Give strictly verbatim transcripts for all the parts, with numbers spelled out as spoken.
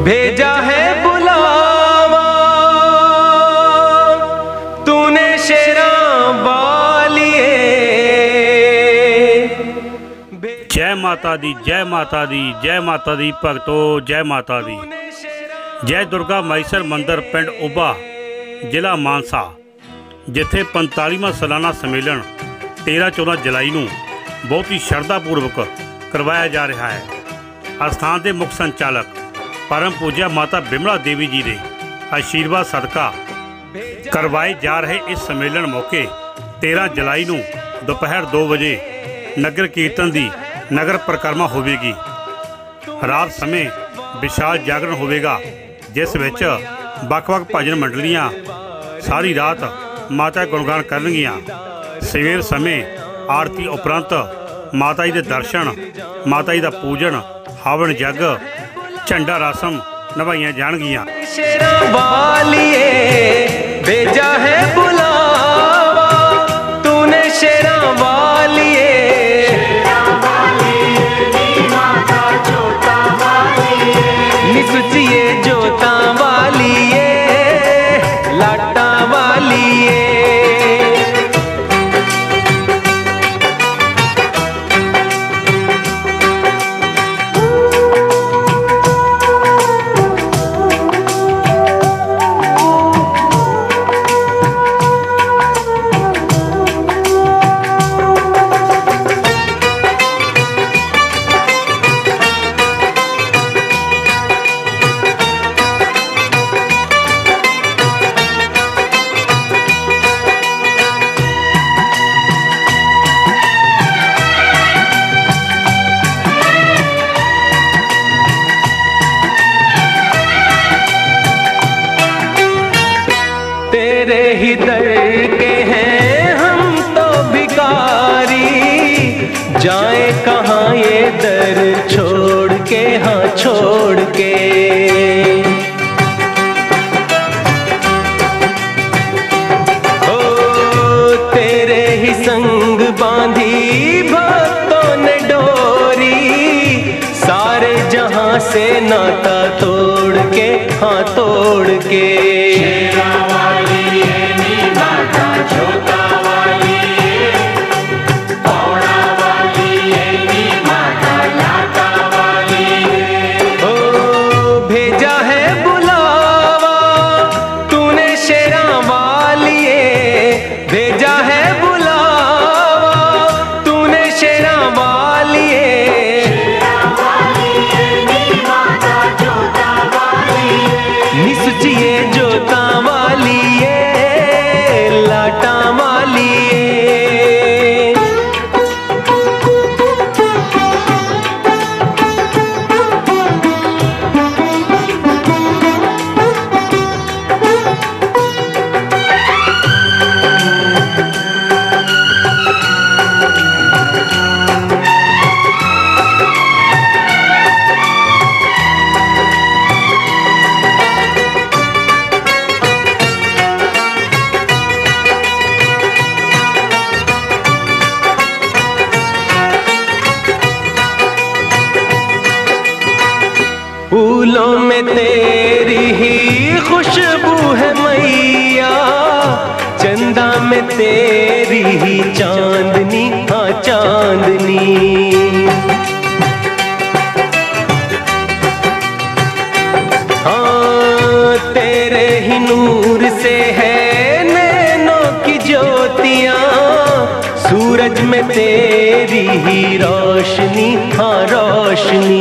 भेजा है बुलावा तूने शेरा वालिए। जय माता दी, जय माता दी, जय माता दी भगतो, जय माता दी। जय दुर्गा माईसर मंदिर पिंड उभा जिला मानसा, जिथे पैंतालीवां सालाना सम्मेलन तेरह चौदह जुलाई को बहुत ही श्रद्धापूर्वक करवाया जा रहा है। अस्थान के मुख्य संचालक परम पूज्य माता बिमला देवी जी के आशीर्वाद सदका करवाए जा रहे इस सम्मेलन मौके तेरह जुलाई को दोपहर दो बजे नगर कीर्तन की नगर परिक्रमा होगी। रात समय विशाल जागरण होगा, जिस विच वख-वख भजन मंडलियां सारी रात माता गुणगान करनगियां। सवेर समय आरती उपरंत माता जी के दर्शन, माता जी का पूजन, हवन जग, झंडा रसम निभाइयां जाणगियां। शेरा वालिए भेजा है बुलावा तूने शेरा वालिए। निसुचिए जोता वालिए, लाटा वालिए। तेरे ही दर के हैं हम तो भिखारी, जाए कहाँ ये दर छोड़ के, हाँ छोड़ के। ओ तेरे ही संग बांधी भक्तों ने डोरी, सारे जहां से नाता तोड़ के, हाँ तोड़ के। फूलों में तेरी ही खुशबू है मैया, चंदा में तेरी ही चांदनी, हाँ चांदनी। हाँ तेरे ही नूर से है नैनों की ज्योतियाँ, सूरज में तेरी ही रोशनी, हाँ रोशनी।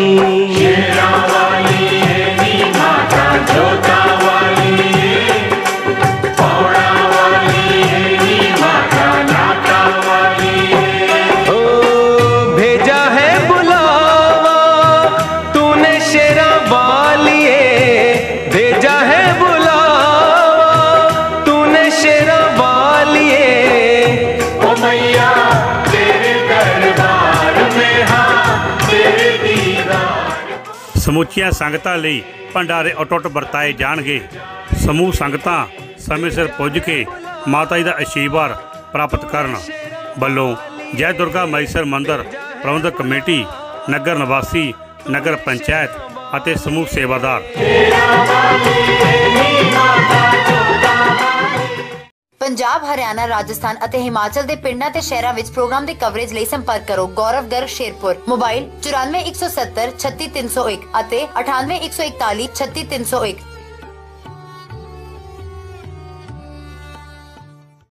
समूचिया संगतां लई भंडारे अटुट वरताए जाणगे। समूह संगतां समय सिर पुज के माता जी का आशीर्वाद प्राप्त करन। वल्लों जय दुर्गा माईसर मंदिर प्रबंधक कमेटी, नगर निवासी, नगर पंचायत ਅਤੇ ਸਮੂਹ ਸੇਵਾਦਾਰ। ਪੰਜਾਬ, ਹਰਿਆਣਾ, ਰਾਜਸਥਾਨ ਅਤੇ ਹਿਮਾਚਲ ਦੇ ਪਿੰਡਾਂ ਤੇ ਸ਼ਹਿਰਾਂ ਵਿੱਚ ਪ੍ਰੋਗਰਾਮ ਦੀ ਕਵਰੇਜ ਲਈ ਸੰਪਰਕ ਕਰੋ ਗੌਰਵ ਗਰਗ ਸ਼ੇਰਪੁਰ। ਮੋਬਾਈਲ ਚੁਰਾਨਵੇਂ ਇੱਕ ਸੌ ਸੱਤਰ ਛੱਤੀ ਤਿੰਨ ਸੌ ਇੱਕ ਅਤੇ ਅਠਾਨਵੇਂ ਇੱਕ ਸੌ ਇਕਤਾਲੀ ਛੱਤੀ ਤਿੰਨ ਸੌ ਇੱਕ।